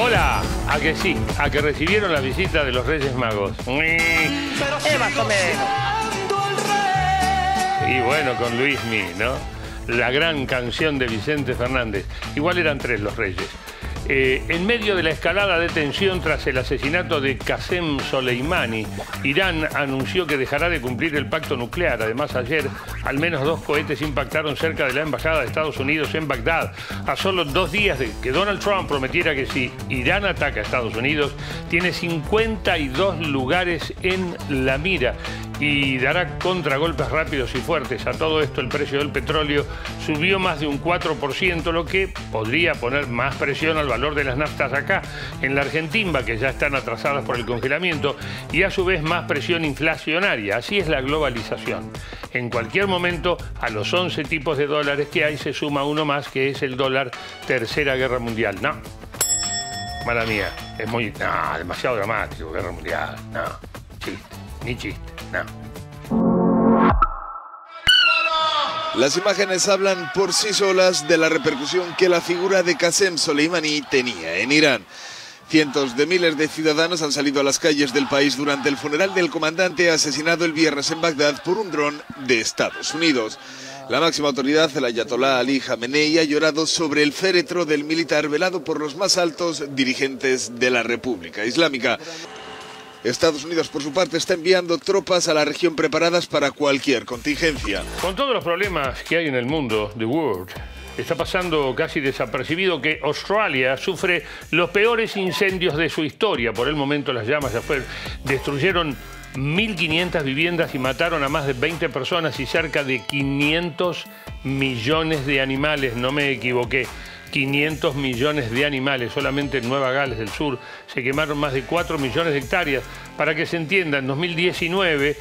Hola, a que sí, a que recibieron la visita de los Reyes Magos. Más o menos. Y bueno, con Luismi, ¿no? La gran canción de Vicente Fernández. Igual eran tres los Reyes. En medio de la escalada de tensión tras el asesinato de Qasem Soleimani, Irán anunció que dejará de cumplir el pacto nuclear. Además, ayer, al menos 2 cohetes impactaron cerca de la embajada de Estados Unidos en Bagdad, a solo 2 días de que Donald Trump prometiera que si Irán ataca a Estados Unidos, tiene 52 lugares en la mira y dará contragolpes rápidos y fuertes. A todo esto, el precio del petróleo subió más de un 4%, lo que podría poner más presión al valor de las naftas acá, en la Argentina, que ya están atrasadas por el congelamiento, y a su vez más presión inflacionaria. Así es la globalización. En cualquier momento, a los 11 tipos de dólares que hay, se suma uno más, que es el dólar Tercera Guerra Mundial. No, mala mía, es muy... No, demasiado dramático, Guerra Mundial. No, chiste, ni chiste. No. Las imágenes hablan por sí solas de la repercusión que la figura de Qasem Soleimani tenía en Irán. Cientos de miles de ciudadanos han salido a las calles del país durante el funeral del comandante asesinado el viernes en Bagdad por un dron de Estados Unidos. La máxima autoridad, el ayatolá Ali Jamenei, ha llorado sobre el féretro del militar velado por los más altos dirigentes de la República Islámica. Estados Unidos, por su parte, está enviando tropas a la región preparadas para cualquier contingencia. Con todos los problemas que hay en el mundo, the world, está pasando casi desapercibido que Australia sufre los peores incendios de su historia. Por el momento las llamas destruyeron 1.500 viviendas y mataron a más de 20 personas y cerca de 500 millones de animales. No me equivoqué. 500 millones de animales. Solamente en Nueva Gales del Sur se quemaron más de 4 millones de hectáreas. Para que se entienda, en 2019,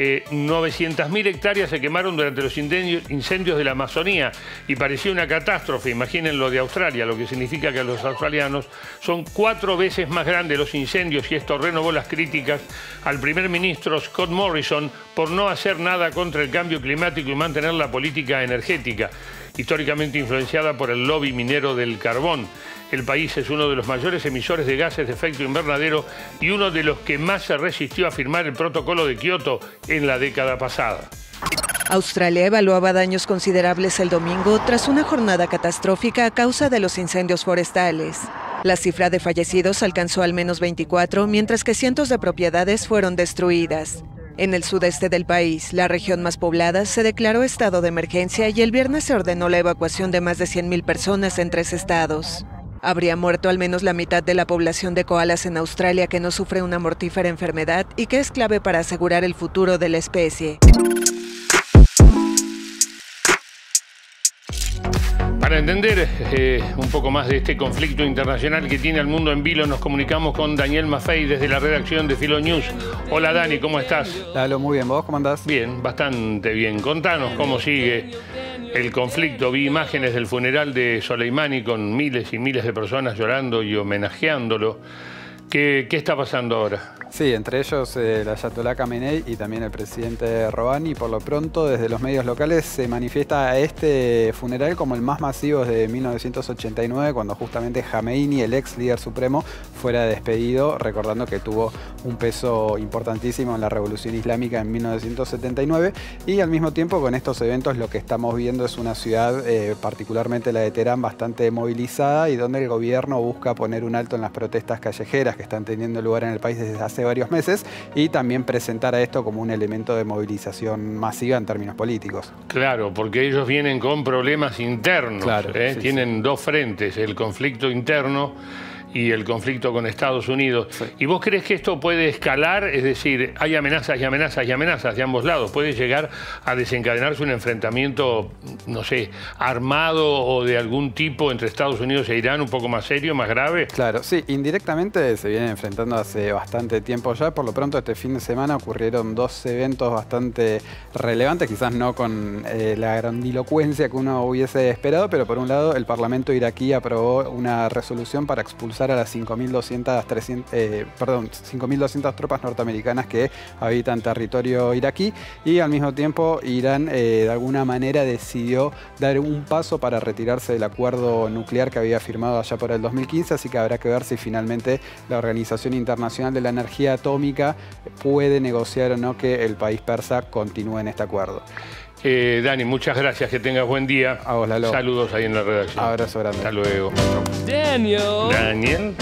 900.000 hectáreas se quemaron durante los incendios de la Amazonía y parecía una catástrofe. Imaginen lo de Australia, lo que significa que a los australianos son 4 veces más grandes los incendios, y esto renovó las críticas al primer ministro Scott Morrison por no hacer nada contra el cambio climático y mantener la política energética, históricamente influenciada por el lobby minero del carbón. El país es uno de los mayores emisores de gases de efecto invernadero y uno de los que más se resistió a firmar el protocolo de Kioto en la década pasada. Australia evaluaba daños considerables el domingo tras una jornada catastrófica a causa de los incendios forestales. La cifra de fallecidos alcanzó al menos 24, mientras que cientos de propiedades fueron destruidas. En el sudeste del país, la región más poblada, se declaró estado de emergencia y el viernes se ordenó la evacuación de más de 100.000 personas en 3 estados. Habría muerto al menos la mitad de la población de koalas en Australia, que no sufre una mortífera enfermedad y que es clave para asegurar el futuro de la especie. Para entender un poco más de este conflicto internacional que tiene al mundo en vilo, nos comunicamos con Daniel Maffei desde la redacción de Filonews. Hola Dani, ¿cómo estás? Lalo, muy bien. ¿Vos cómo andás? Bien, bastante bien. Contanos cómo sigue el conflicto. Vi imágenes del funeral de Soleimani con miles y miles de personas llorando y homenajeándolo. ¿Qué está pasando ahora? Sí, entre ellos el ayatolá Khamenei y también el presidente Rouhani. Por lo pronto, desde los medios locales se manifiesta este funeral como el más masivo desde 1989, cuando justamente Khamenei, el ex líder supremo, fuera despedido, recordando que tuvo un peso importantísimo en la revolución islámica en 1979. Y al mismo tiempo, con estos eventos, lo que estamos viendo es una ciudad, particularmente la de Teherán, bastante movilizada, y donde el gobierno busca poner un alto en las protestas callejeras que están teniendo lugar en el país desde hace varios meses, y también presentar a esto como un elemento de movilización masiva en términos políticos. Claro, porque ellos vienen con problemas internos. Claro, sí, tienen sí. 2 frentes, el conflicto interno y el conflicto con Estados Unidos. Sí. ¿Y vos crees que esto puede escalar? Es decir, hay amenazas y amenazas y amenazas de ambos lados. ¿Puede llegar a desencadenarse un enfrentamiento, no sé, armado o de algún tipo entre Estados Unidos e Irán, un poco más serio, más grave? Claro, sí, indirectamente se vienen enfrentando hace bastante tiempo ya. Por lo pronto, este fin de semana ocurrieron 2 eventos bastante relevantes, quizás no con la grandilocuencia que uno hubiese esperado, pero por un lado, el Parlamento iraquí aprobó una resolución para expulsar expulsar a las 5.200 tropas norteamericanas que habitan territorio iraquí, y al mismo tiempo Irán de alguna manera decidió dar un paso para retirarse del acuerdo nuclear que había firmado allá por el 2015, así que habrá que ver si finalmente la Organización Internacional de la Energía Atómica puede negociar o no que el país persa continúe en este acuerdo. Dani, muchas gracias, que tengas buen día. A vos, Lalo. Saludos ahí en la redacción. Abrazo grande. Hasta luego. Daniel.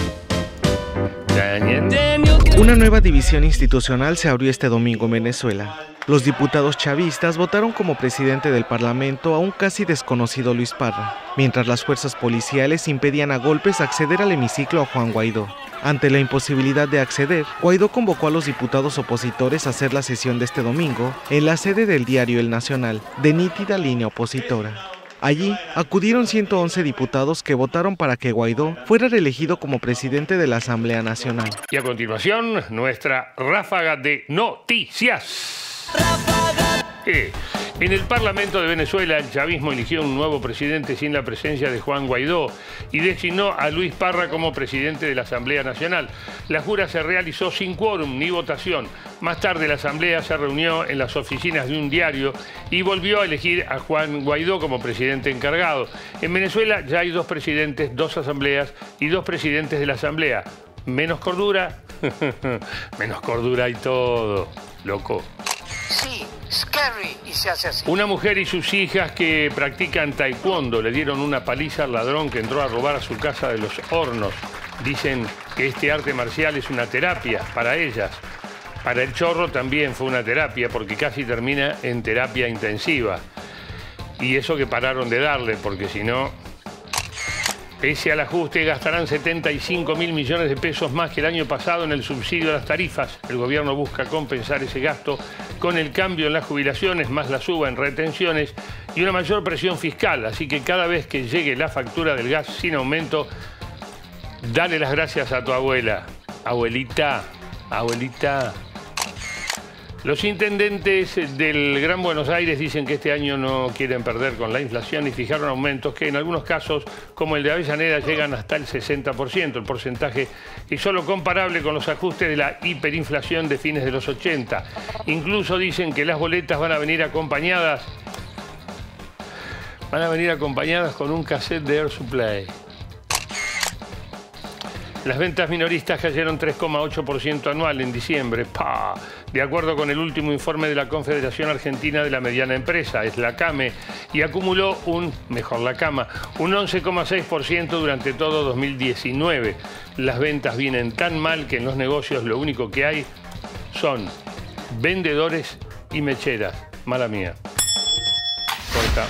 Una nueva división institucional se abrió este domingo en Venezuela. Los diputados chavistas votaron como presidente del Parlamento a un casi desconocido Luis Parra, mientras las fuerzas policiales impedían a golpes acceder al hemiciclo a Juan Guaidó. Ante la imposibilidad de acceder, Guaidó convocó a los diputados opositores a hacer la sesión de este domingo en la sede del diario El Nacional, de nítida línea opositora. Allí acudieron 111 diputados que votaron para que Guaidó fuera reelegido como presidente de la Asamblea Nacional. Y a continuación, nuestra ráfaga de noticias. En el Parlamento de Venezuela, el chavismo eligió un nuevo presidente sin la presencia de Juan Guaidó y designó a Luis Parra como presidente de la Asamblea Nacional. La jura se realizó sin quórum ni votación. Más tarde, la Asamblea se reunió en las oficinas de un diario y volvió a elegir a Juan Guaidó como presidente encargado. En Venezuela ya hay 2 presidentes, 2 asambleas y 2 presidentes de la Asamblea. ¿Menos cordura? Menos cordura y todo, loco. Sí, scary, y se hace así. Una mujer y sus hijas que practican taekwondo le dieron una paliza al ladrón que entró a robar a su casa de Los Hornos. Dicen que este arte marcial es una terapia para ellas. Para el chorro también fue una terapia, porque casi termina en terapia intensiva. Y eso que pararon de darle, porque si no, pese al ajuste, gastarán 75.000 millones de pesos más que el año pasado en el subsidio a las tarifas. El gobierno busca compensar ese gasto con el cambio en las jubilaciones, más la suba en retenciones y una mayor presión fiscal. Así que cada vez que llegue la factura del gas sin aumento, dale las gracias a tu abuela. Abuelita, abuelita. Los intendentes del Gran Buenos Aires dicen que este año no quieren perder con la inflación y fijaron aumentos que en algunos casos, como el de Avellaneda, llegan hasta el 60%. El porcentaje es solo comparable con los ajustes de la hiperinflación de fines de los 80. Incluso dicen que las boletas van a venir acompañadas con un cassette de Air Supply. Las ventas minoristas cayeron 3,8% anual en diciembre, ¡pah!, de acuerdo con el último informe de la Confederación Argentina de la Mediana Empresa, es la CAME, y acumuló un 11,6% durante todo 2019. Las ventas vienen tan mal que en los negocios lo único que hay son vendedores y mecheras. Mala mía. Corta.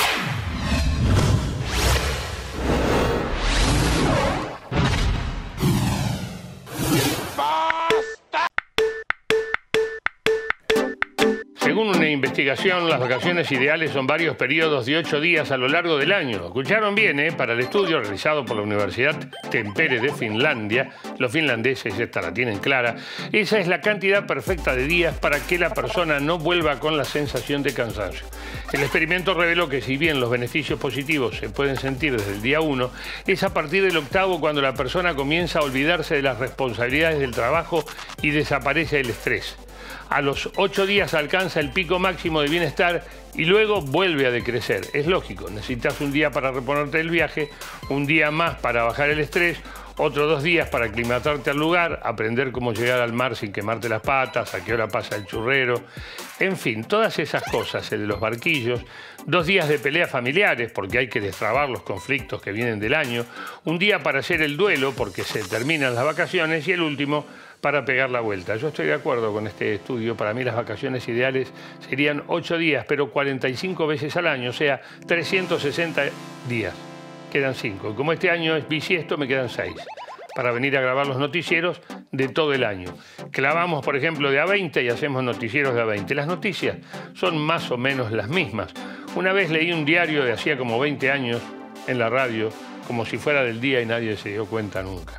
Según una investigación, las vacaciones ideales son varios periodos de 8 días a lo largo del año. Escucharon bien, para el estudio realizado por la Universidad Tampere de Finlandia, los finlandeses esta la tienen clara, esa es la cantidad perfecta de días para que la persona no vuelva con la sensación de cansancio. El experimento reveló que si bien los beneficios positivos se pueden sentir desde el día 1, es a partir del 8º cuando la persona comienza a olvidarse de las responsabilidades del trabajo y desaparece el estrés. A los 8 días alcanza el pico máximo de bienestar y luego vuelve a decrecer. Es lógico, necesitas un día para reponerte del viaje, un día más para bajar el estrés, otros 2 días para aclimatarte al lugar, aprender cómo llegar al mar sin quemarte las patas, a qué hora pasa el churrero, en fin, todas esas cosas, el de los barquillos, 2 días de peleas familiares porque hay que destrabar los conflictos que vienen del año, un día para hacer el duelo porque se terminan las vacaciones y el último para pegar la vuelta. Yo estoy de acuerdo con este estudio. Para mí las vacaciones ideales serían 8 días, pero 45 veces al año, o sea, 360 días. Quedan 5. Y como este año es bisiesto, me quedan 6 para venir a grabar los noticieros de todo el año. Clavamos, por ejemplo, de a 20 y hacemos noticieros de a 20. Las noticias son más o menos las mismas. Una vez leí un diario de hacía como 20 años en la radio, como si fuera del día y nadie se dio cuenta nunca.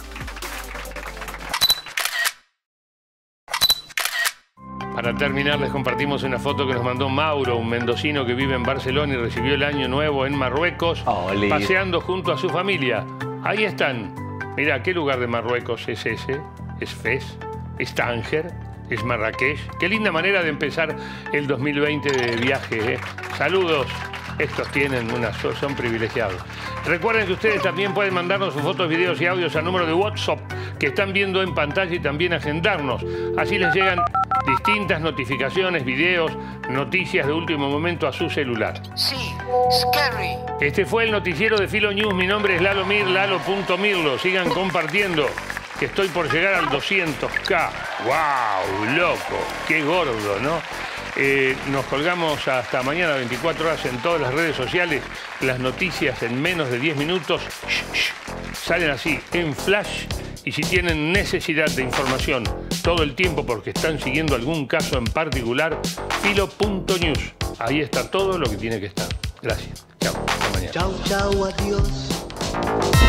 Para terminar, les compartimos una foto que nos mandó Mauro, un mendocino que vive en Barcelona y recibió el Año Nuevo en Marruecos, paseando junto a su familia. Ahí están, Mira, ¿qué lugar de Marruecos es ese? ¿Es Fez? ¿Es Tánger? ¿Es Marrakech? Qué linda manera de empezar el 2020 de viaje, ¿eh? Saludos. Estos tienen son privilegiados. Recuerden que ustedes también pueden mandarnos sus fotos, videos y audios al número de WhatsApp que están viendo en pantalla y también agendarnos. Así les llegan distintas notificaciones, videos, noticias de último momento a su celular. Sí, Scary. Este fue el noticiero de Filo News. Mi nombre es Lalo Mir, lalo.mirlo. Sigan compartiendo, que estoy por llegar al 200K. ¡Wow! Loco. Qué gordo, ¿no? Nos colgamos hasta mañana 24 horas en todas las redes sociales. Las noticias en menos de 10 minutos salen así, en flash. Y si tienen necesidad de información todo el tiempo porque están siguiendo algún caso en particular, filo.news. Ahí está todo lo que tiene que estar. Gracias. Chao. Hasta mañana. Chau, chau, adiós.